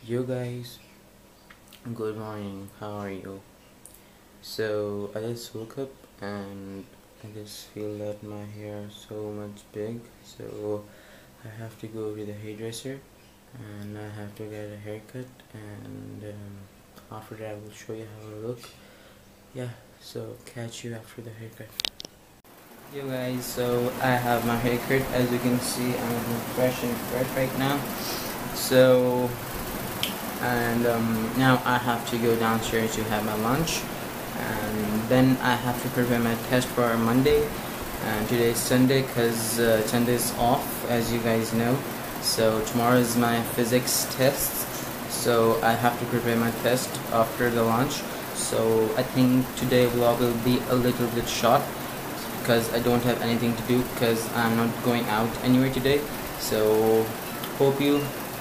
Yo guys, good morning. How are you? So I just woke up and I just feel that my hair is so much big. So I have to go to the hairdresser and I have to get a haircut. And after that, I will show you how I look. Yeah. So catch you after the haircut. Yo guys, so I have my haircut. As you can see, I'm looking fresh and fresh right now. So and now I have to go downstairs to have my lunch, and then I have to prepare my test for Monday. And today is Sunday because Sunday is off, as you guys know. So tomorrow is my physics test, so I have to prepare my test after the lunch. So I think today vlog will be a little bit short because I don't have anything to do because I'm not going out anywhere today. So hope you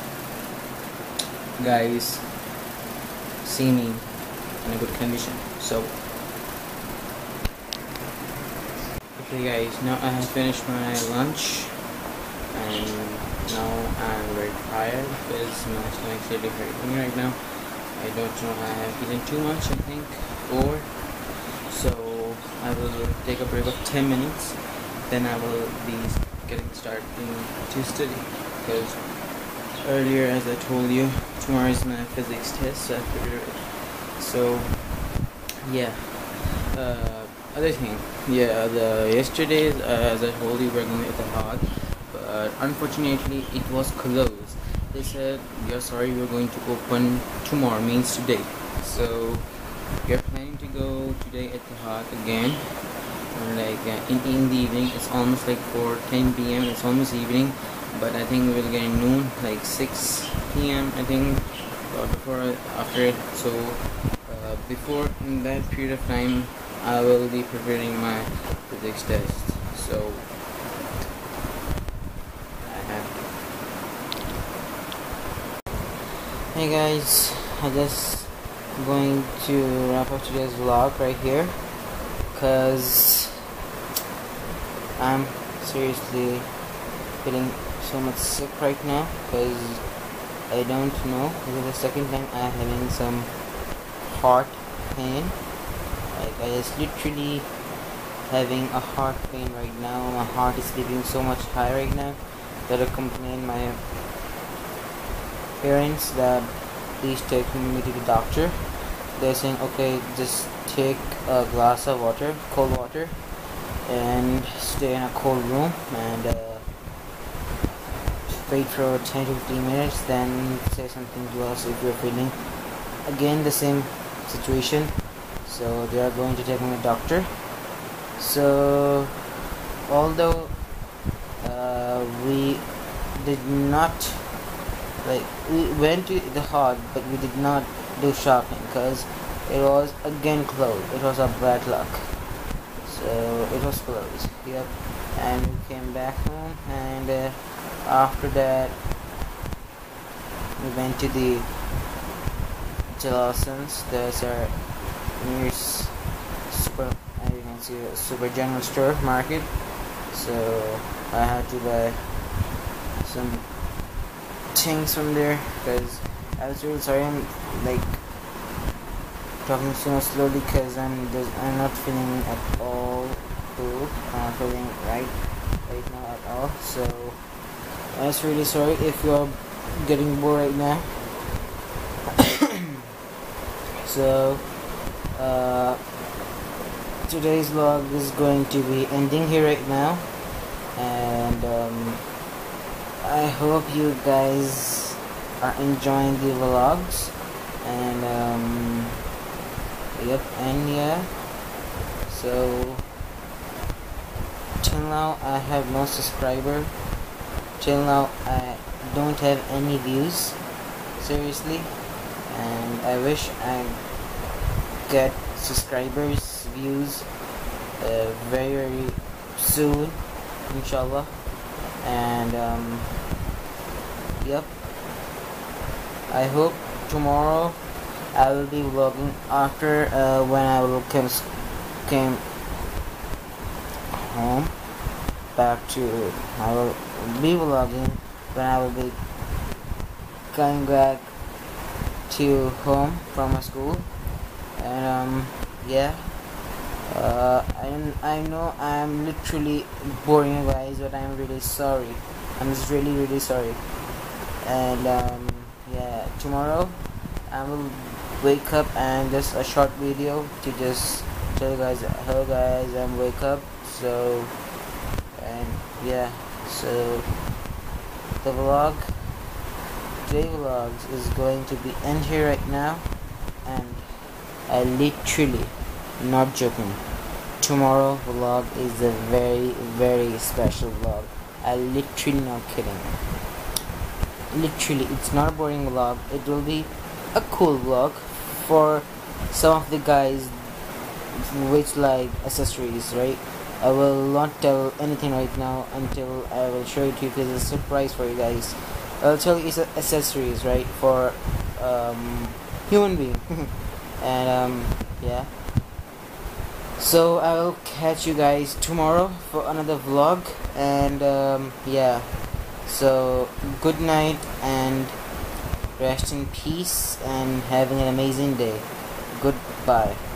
guys see me in a good condition. So okay guys, now I have finished my lunch and now I'm very tired because my stomach's really hurting right now. I don't know, I have eaten too much I think, or so I will take a break of 10 minutes, then I will be getting started to study because earlier, as I told you, tomorrow is my physics test, so I have to do it. So yeah, other thing, yeah, yesterday, as I told you, we're going to the hall, but unfortunately it was closed. They said, we are sorry, we're going to open tomorrow, means today. So we are planning to go today at the hall again, like in the evening. It's almost like 10 p.m. It's almost evening, but I think we will get noon, like 6 p.m. I think, before after it. So before in that period of time, I will be preparing my physics test. So I have to. Hey guys, I just going to wrap up today's vlog right here, cause I'm seriously feeling so much sick right now because I don't know, this is the second time I'm having some heart pain. Like I just literally having a heart pain right now. My heart is beating so much high right now that I complained my parents that please take me to the doctor. They're saying okay, just take a glass of water, cold water, and stay in a cold room and wait for 10 to 15 minutes, then say something to us if you're feeling again the same situation. So they are going to take me to the doctor. So although we did not, like, we went to the hall, but we did not do shopping because it was again closed. It was a bad luck, so it was closed. Yep. And we came back home, and after that we went to the Lawson's. There's our nearest super, as you can see, a super general store market. So I had to buy some things from there because I was really sorry. I'm like talking so slowly because I'm not feeling at all good. I'm not feeling right now at all. So I was really sorry if you're getting bored right now. So today's vlog is going to be ending here right now, and I hope you guys are enjoying the vlogs, and yep, and yeah, so till now I have no subscriber. Till now I don't have any views, seriously, and I wish I get subscribers, views very soon, inshallah. And yep, I hope tomorrow I will be vlogging after when I will came home back to, I will be vlogging when I will be coming back to home from my school, and yeah. I know I'm literally boring you guys, but I'm really sorry. I'm just really sorry. And yeah, tomorrow I will wake up and just a short video to just tell you guys, hello guys, I'm wake up. So, and yeah, so the vlog, today vlogs is going to be end here right now, and I literally, not joking, tomorrow vlog is a very special vlog. I literally not kidding. Literally, it's not a boring vlog. It will be a cool vlog for some of the guys which like accessories, right? I will not tell anything right now until I will show it to you, because it's a surprise for you guys. I'll tell you it's accessories, right, for human being. And yeah, so I will catch you guys tomorrow for another vlog. And yeah, so good night and rest in peace and having an amazing day. Goodbye.